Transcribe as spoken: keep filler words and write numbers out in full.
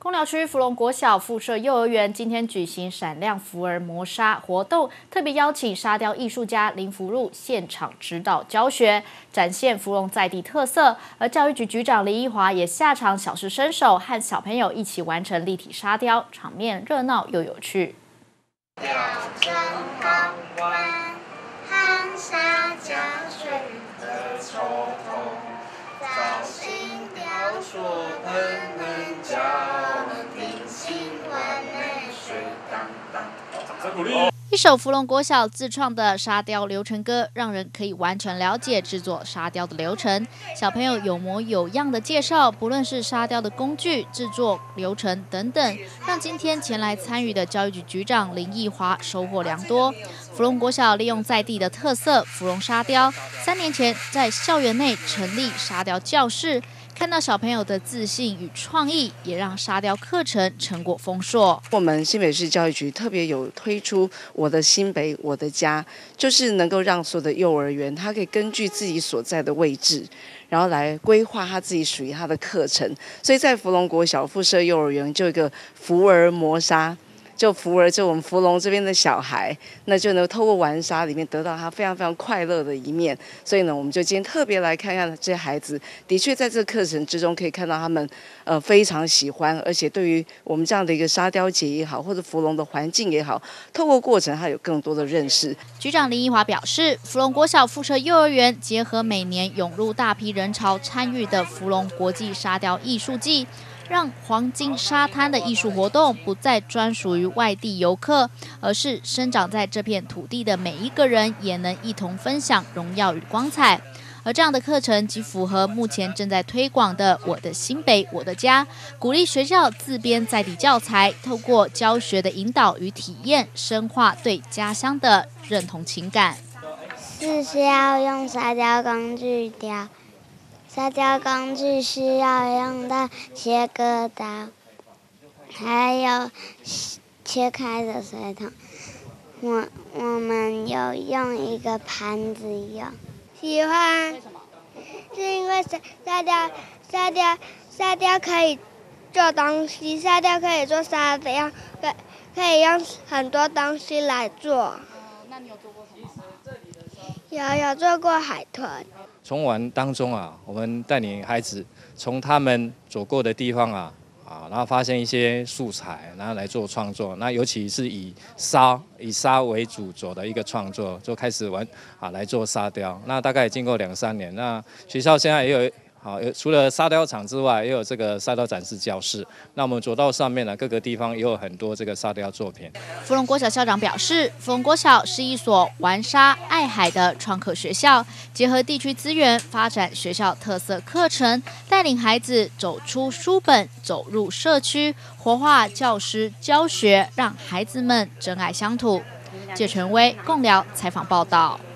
贡寮区福隆国小附设幼儿园今天举行闪亮福儿磨砂活动，特别邀请沙雕艺术家林福禄现场指导教学，展现福隆在地特色。而教育局局长林奕华也下场小试身手，和小朋友一起完成立体沙雕，场面热闹又有趣。 雕针好玩，含沙加水的抽头，造型雕塑喷喷脚，定心完美水当当。掌声鼓励。 一首福隆国小自创的沙雕流程歌，让人可以完全了解制作沙雕的流程。小朋友有模有样的介绍，不论是沙雕的工具、制作流程等等，让今天前来参与的教育局局长林奕华收获良多。福隆国小利用在地的特色福隆沙雕，三年前在校园内成立沙雕教室。看到小朋友的自信与创意，也让沙雕课程成果丰硕。 我们新北市教育局特别有推出我的新北我的家，就是能够让所有的幼儿园，它可以根据自己所在的位置，然后来规划它自己属于它的课程。所以在福隆国小附设幼儿园就有一个福儿磨砂。就福儿，就我们福隆这边的小孩，那就能透过玩沙里面得到他非常非常快乐的一面。所以呢，我们就今天特别来看看这些孩子，的确在这个课程之中可以看到他们呃非常喜欢，而且对于我们这样的一个沙雕节也好，或者福隆的环境也好，透过过程他有更多的认识。 局长林奕华表示，福隆国小附设幼儿园结合每年涌入大批人潮参与的福隆国际沙雕艺术季，让黄金沙滩的艺术活动不再专属于外地游客，而是生长在这片土地的每一个人也能一同分享荣耀与光彩。而这样的课程极符合目前正在推广的我的新北我的家，鼓励学校自编在地教材，透过教学的引导与体验，深化对家乡的认同情感。 是需要用沙雕工具雕。沙雕工具需要用到切割刀，还有切开的水桶。我我们有用一个盘子用。喜欢，是因为沙沙雕沙雕沙雕可以做东西，沙雕可以做沙雕，可可以用很多东西来做。 那你有做过什么？ 有有做过海豚。 从玩当中啊，我们带领孩子从他们走过的地方啊，啊，然后发现一些素材，然后来做创作。那尤其是以沙以沙为主轴的一个创作，就开始玩啊来做沙雕。那大概经过两三年，那学校现在也有。好，除了沙雕场之外，也有这个沙雕展示教室。那我们走到上面呢，各个地方也有很多这个沙雕作品。 福隆国小校长表示，福隆国小是一所玩沙爱海的创客学校，结合地区资源发展学校特色课程，带领孩子走出书本，走入社区，活化教师教学，让孩子们珍爱乡土。谢晨威贡寮采访报道。